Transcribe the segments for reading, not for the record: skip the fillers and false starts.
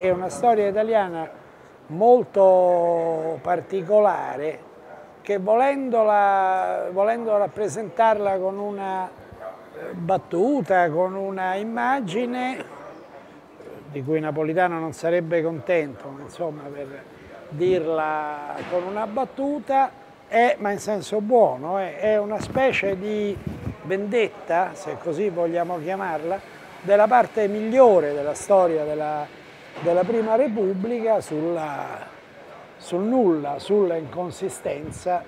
È una storia italiana molto particolare che volendo rappresentarla con una battuta, con una immagine, di cui Napolitano non sarebbe contento, ma insomma per dirla con una battuta, ma in senso buono, è una specie di vendetta, se così vogliamo chiamarla, della parte migliore della storia della Prima Repubblica sul nulla, sulla inconsistenza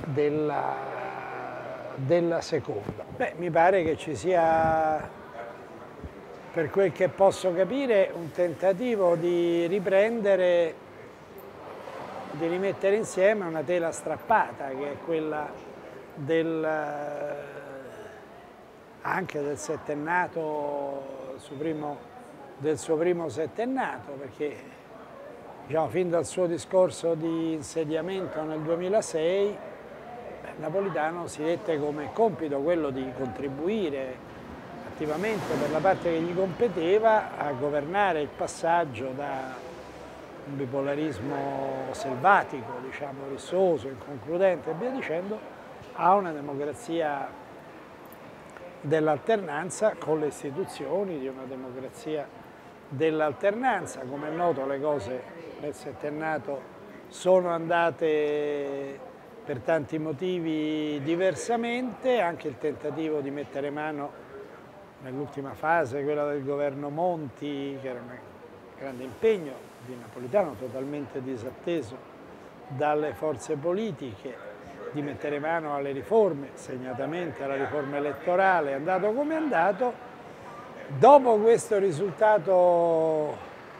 della seconda. Mi pare che ci sia, per quel che posso capire, un tentativo di riprendere, di rimettere insieme una tela strappata, che è quella anche del settennato, del suo primo settennato, perché diciamo, fin dal suo discorso di insediamento nel 2006, Napolitano si dette come compito quello di contribuire attivamente per la parte che gli competeva a governare il passaggio da un bipolarismo selvatico, diciamo rissoso, inconcludente e via dicendo, a una democrazia dell'alternanza con le istituzioni di una democrazia dell'alternanza. Come è noto, le cose nel settennato sono andate per tanti motivi diversamente, anche il tentativo di mettere mano nell'ultima fase, quella del governo Monti, che era un grande impegno di Napolitano, totalmente disatteso dalle forze politiche, di mettere mano alle riforme, segnatamente alla riforma elettorale, è andato come è andato. Dopo questo risultato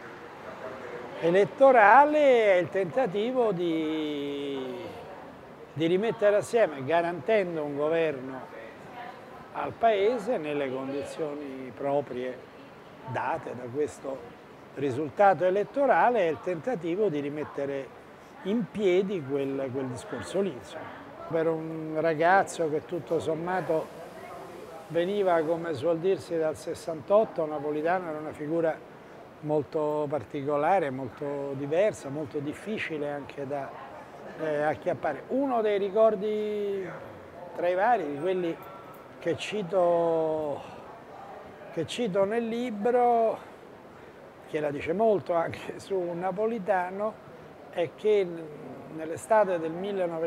elettorale è il tentativo di rimettere assieme, garantendo un governo al Paese nelle condizioni proprie date da questo risultato elettorale, è il tentativo di rimettere in piedi quel discorso lì. Insomma. Per un ragazzo che tutto sommato veniva, come suol dirsi, dal 68, Napolitano era una figura molto particolare, molto diversa, molto difficile anche da acchiappare. Uno dei ricordi tra i vari, di quelli che cito nel libro, che la dice molto anche su Napolitano, è che nell'estate del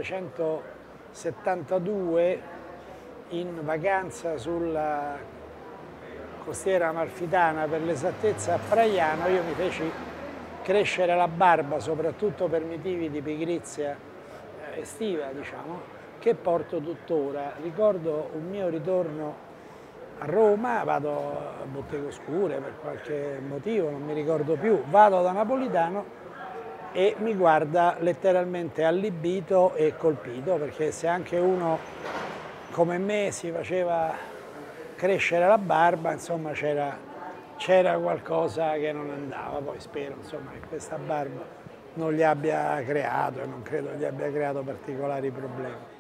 1972, in vacanza sulla costiera amalfitana, per l'esattezza a Praiano, io mi feci crescere la barba, soprattutto per motivi di pigrizia estiva, diciamo, che porto tuttora. Ricordo un mio ritorno a Roma, vado a Botteghe Oscure per qualche motivo, non mi ricordo più, vado da Napolitano e mi guarda letteralmente allibito e colpito, perché se anche uno come me si faceva crescere la barba, insomma c'era qualcosa che non andava. Poi spero insomma, che questa barba non gli abbia creato, e non credo gli abbia creato particolari problemi.